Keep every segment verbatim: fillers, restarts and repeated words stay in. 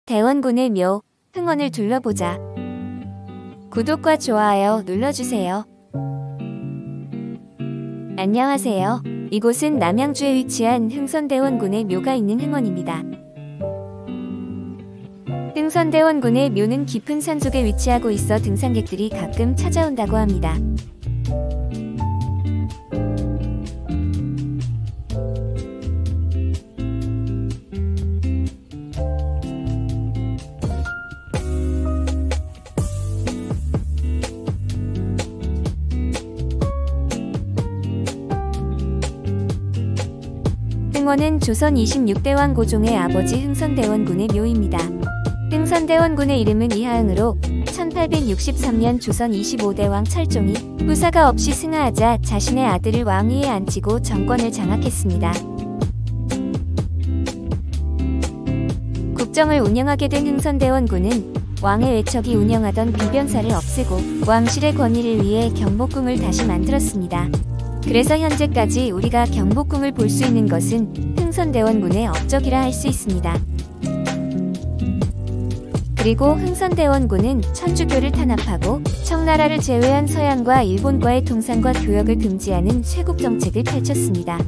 대원군의 묘, 흥원을 둘러보자. 구독과 좋아요 눌러주세요. 안녕하세요. 이곳은 남양주에 위치한 흥선대원군의 묘가 있는 흥원입니다. 흥선대원군의 묘는 깊은 산속에 위치하고 있어 등산객들이 가끔 찾아온다고 합니다. 흥원은 조선 이십육 대 왕 고종의 아버지 흥선대원군의 묘입니다. 흥선대원군의 이름은 이하흥으로 천팔백육십삼 년 조선 이십오 대 왕 철종이 후사가 없이 승하하자 자신의 아들을 왕위에 앉히고 정권을 장악했습니다. 국정을 운영하게 된 흥선대원군은 왕의 외척이 운영하던 비변사를 없애고 왕실의 권위를 위해 경복궁을 다시 만들었습니다. 그래서 현재까지 우리가 경복궁을 볼 수 있는 것은 흥선대원군의 업적이라 할 수 있습니다. 그리고 흥선대원군은 천주교를 탄압하고 청나라를 제외한 서양과 일본과의 통상과 교역을 금지하는 쇄국 정책을 펼쳤습니다.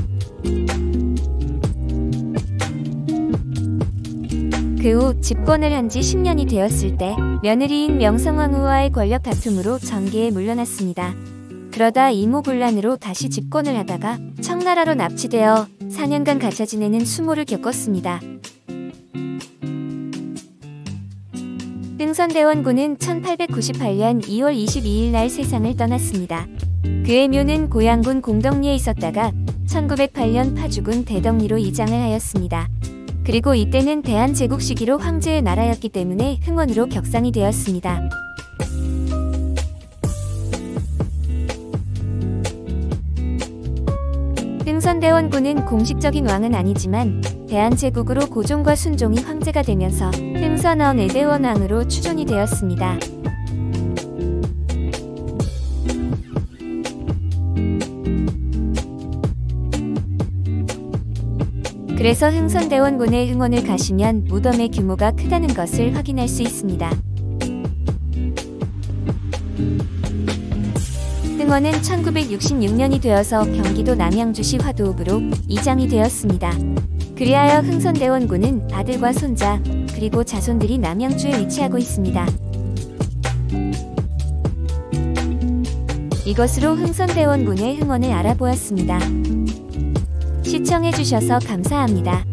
그 후 집권을 한 지 십 년이 되었을 때 며느리인 명성황후와의 권력 다툼으로 전계에 물러났습니다. 그러다 이모군란으로 다시 집권을 하다가 청나라로 납치되어 사 년간 갇혀 지내는 수모를 겪었습니다. 흥선대원군은 천팔백구십팔 년 이월 이십이일 날 세상을 떠났습니다. 그의 묘는 고양군 공덕리에 있었다가 천구백팔 년 파주군 대덕리로 이장을 하였습니다. 그리고 이때는 대한제국 시기로 황제의 나라였기 때문에 흥원으로 격상이 되었습니다. 흥선대원군은 공식적인 왕은 아니지만 대한제국으로 고종과 순종이 황제가 되면서 흥선원 의대원왕으로 추존이 되었습니다. 그래서 흥선대원군의 흥원을 가시면 무덤의 규모가 크다는 것을 확인할 수 있습니다. 흥원은 천구백육십육 년이 되어서 경기도 남양주시 화도읍으로 이장이 되었습니다. 그리하여 흥선대원군은 아들과 손자 그리고 자손들이 남양주에 위치하고 있습니다. 이것으로 흥선대원군의 흥원을 알아보았습니다. 시청해주셔서 감사합니다.